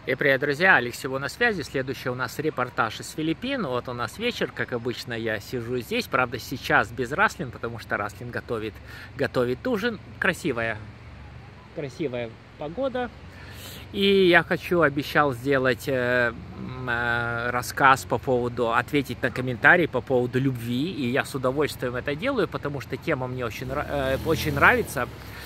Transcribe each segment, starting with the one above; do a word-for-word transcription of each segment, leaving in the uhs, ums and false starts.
И привет, друзья! Алексей на связи. Следующий у нас репортаж из Филиппин. Вот у нас вечер, как обычно, я сижу здесь. Правда, сейчас без Раслин, потому что Раслин готовит, готовит ужин. Красивая, красивая погода. И я хочу, обещал сделать э, э, рассказ по поводу, ответить на комментарии по поводу любви. И я с удовольствием это делаю, потому что тема мне очень, э, очень нравится.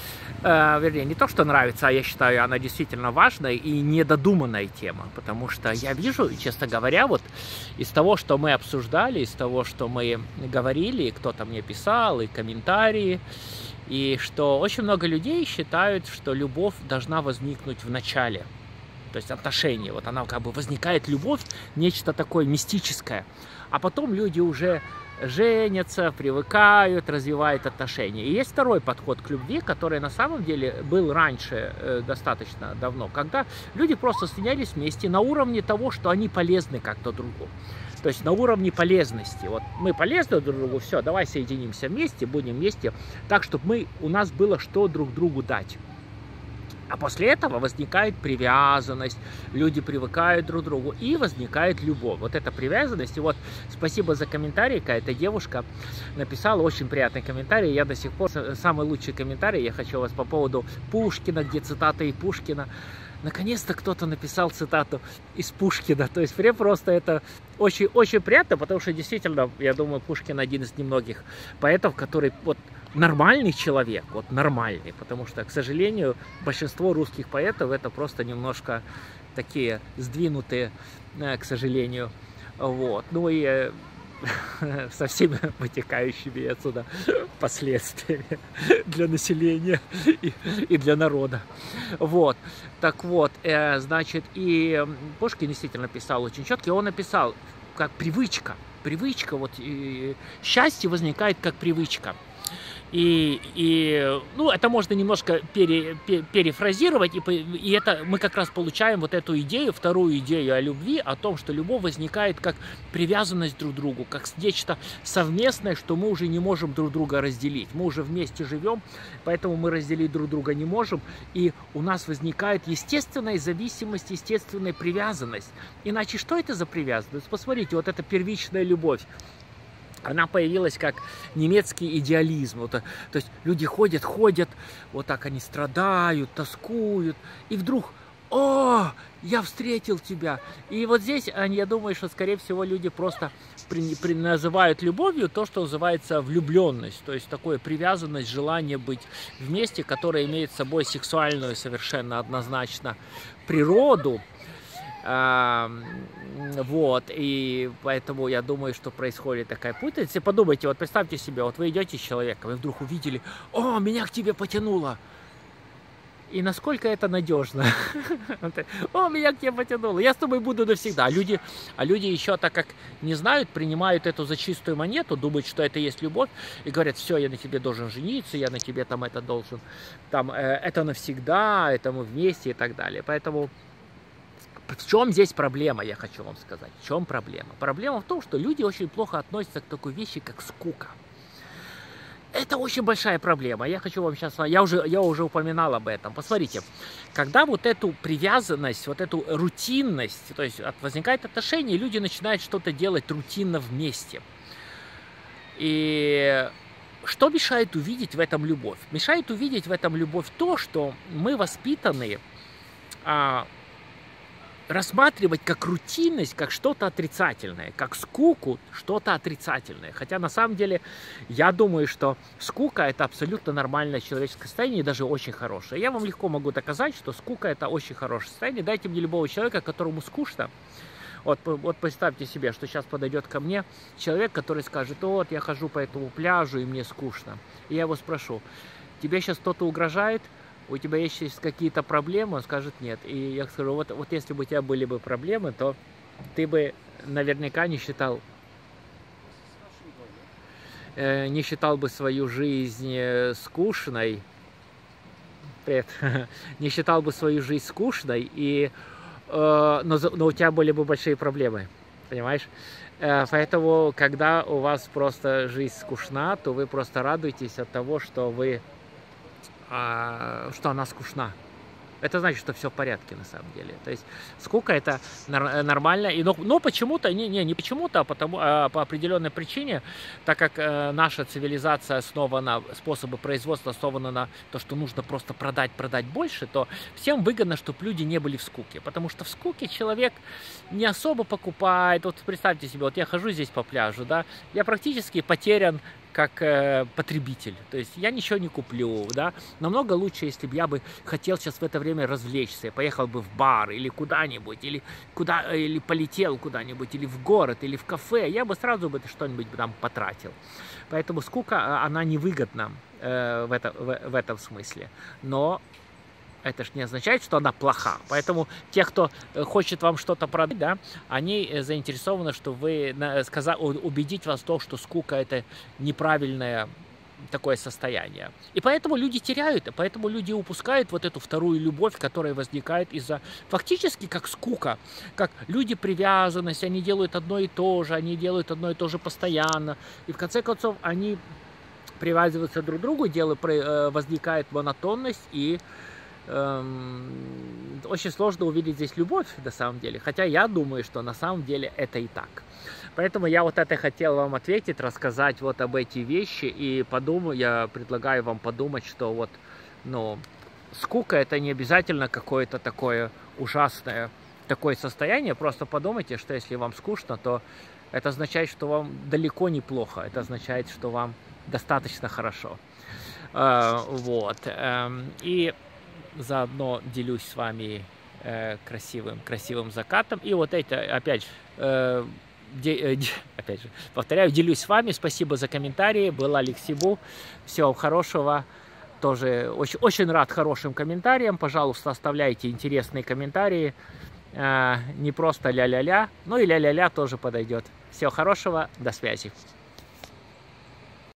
Э, вернее, не то, что нравится, а я считаю, она действительно важная и недодуманная тема. Потому что я вижу, честно говоря, вот из того, что мы обсуждали, из того, что мы говорили, кто-то мне писал, и комментарии, и что очень много людей считают, что любовь должна возникнуть в начале. То есть отношения. Вот она как бы возникает, любовь, нечто такое мистическое. А потом люди уже женятся, привыкают, развивают отношения. И есть второй подход к любви, который на самом деле был раньше э, достаточно давно, когда люди просто соединялись вместе на уровне того, что они полезны как-то другу. То есть на уровне полезности. Вот мы полезны друг другу, все, давай соединимся вместе, будем вместе, так, чтобы мы, у нас было что друг другу дать. А после этого возникает привязанность, люди привыкают друг к другу, и возникает любовь. Вот эта привязанность, и вот спасибо за комментарий, какая-то девушка написала очень приятный комментарий, я до сих пор, самый лучший комментарий, я хочу вас по поводу Пушкина, где цитата и Пушкина. Наконец-то кто-то написал цитату из Пушкина, то есть мне просто это очень-очень приятно, потому что действительно, я думаю, Пушкин один из немногих поэтов, который вот нормальный человек, вот нормальный, потому что, к сожалению, большинство русских поэтов это просто немножко такие сдвинутые, к сожалению, вот, ну и со всеми вытекающими отсюда последствиями для населения и, и для народа. Вот. Так вот, э, значит, и Пушкин действительно писал очень четко, и он написал как привычка. Привычка, вот, и счастье возникает как привычка. И, и, ну, это можно немножко пере, пере, перефразировать, и, и это мы как раз получаем вот эту идею, вторую идею о любви, о том, что любовь возникает как привязанность друг к другу, как нечто совместное, что мы уже не можем друг друга разделить. Мы уже вместе живем, поэтому мы разделить друг друга не можем, и у нас возникает естественная зависимость, естественная привязанность. Иначе что это за привязанность? Посмотрите, вот эта первичная любовь. Она появилась как немецкий идеализм. Вот, то есть люди ходят, ходят, вот так они страдают, тоскуют. И вдруг, о, я встретил тебя. И вот здесь, я думаю, что, скорее всего, люди просто при, при, называют любовью то, что называется влюбленность. То есть такое привязанность, желание быть вместе, которое имеет с собой сексуальную совершенно однозначно природу. Вот, и поэтому я думаю, что происходит такая путаница. Подумайте, вот представьте себе, вот вы идете с человеком, и вдруг увидели, о, меня к тебе потянуло. И насколько это надежно. О, меня к тебе потянуло, я с тобой буду навсегда. А люди, а люди еще, так как не знают, принимают эту за чистую монету, думают, что это есть любовь, и говорят, все, я на тебе должен жениться, я на тебе там это должен, там, э, это навсегда, это мы вместе и так далее. Поэтому в чем здесь проблема, я хочу вам сказать. В чем проблема? Проблема в том, что люди очень плохо относятся к такой вещи, как скука. Это очень большая проблема. Я хочу вам сейчас... Я уже, я уже упоминал об этом. Посмотрите, когда вот эту привязанность, вот эту рутинность, то есть возникает отношение, люди начинают что-то делать рутинно вместе. И что мешает увидеть в этом любовь? Мешает увидеть в этом любовь то, что мы воспитаны а, рассматривать как рутинность, как что-то отрицательное, как скуку, что-то отрицательное. Хотя на самом деле я думаю, что скука это абсолютно нормальное человеческое состояние и даже очень хорошее. Я вам легко могу доказать, что скука это очень хорошее состояние. Дайте мне любого человека, которому скучно. Вот, вот представьте себе, что сейчас подойдет ко мне человек, который скажет, вот я хожу по этому пляжу и мне скучно. И я его спрошу, тебе сейчас кто-то угрожает? У тебя есть какие-то проблемы? Он скажет нет. И я скажу, вот, вот если бы у тебя были бы проблемы, то ты бы наверняка не считал, э, не считал бы свою жизнь скучной. Привет. Не считал бы свою жизнь скучной, и, э, но, но у тебя были бы большие проблемы. Понимаешь? Э, поэтому, когда у вас просто жизнь скучна, то вы просто радуетесь от того, что вы что она скучна. Это значит, что все в порядке на самом деле. То есть скука это нормально. И, но, но почему-то, не, не, не почему-то, а, потому, а по определенной причине, так как э, наша цивилизация основана, способы производства основаны на то, что нужно просто продать, продать больше, то всем выгодно, чтобы люди не были в скуке. Потому что в скуке человек не особо покупает. Вот представьте себе, вот я хожу здесь по пляжу, да, я практически потерян как э, потребитель, то есть я ничего не куплю, да, намного лучше, если бы я бы хотел сейчас в это время развлечься, поехал бы в бар или куда-нибудь, или куда, или полетел куда-нибудь, или в город, или в кафе, я бы сразу бы что-нибудь там потратил. Поэтому скука, она невыгодна э, в, это, в, в этом смысле, но это же не означает, что она плоха. Поэтому те, кто хочет вам что-то продать, да, они заинтересованы, что вы сказали, убедить вас в том, что скука это неправильное такое состояние. И поэтому люди теряют, и поэтому люди упускают вот эту вторую любовь, которая возникает из-за фактически как скука, как люди привязанность, они делают одно и то же, они делают одно и то же постоянно. И в конце концов они привязываются друг к другу, дело, возникает монотонность и очень сложно увидеть здесь любовь на самом деле, хотя я думаю, что на самом деле это и так. Поэтому я вот это хотел вам ответить, рассказать вот об эти вещи, и подумаю, я предлагаю вам подумать, что вот, ну, скука это не обязательно какое-то такое ужасное такое состояние, просто подумайте, что если вам скучно, то это означает, что вам далеко не плохо, это означает, что вам достаточно хорошо. Вот, и заодно делюсь с вами э, красивым, красивым закатом. И вот это, опять, э, де, э, де, опять же, повторяю, делюсь с вами. Спасибо за комментарии. Был Алексей Бу. Всего хорошего. Тоже очень, очень рад хорошим комментариям. Пожалуйста, оставляйте интересные комментарии. Э, не просто ля-ля-ля. Ну и ля-ля-ля тоже подойдет. Всего хорошего. До связи.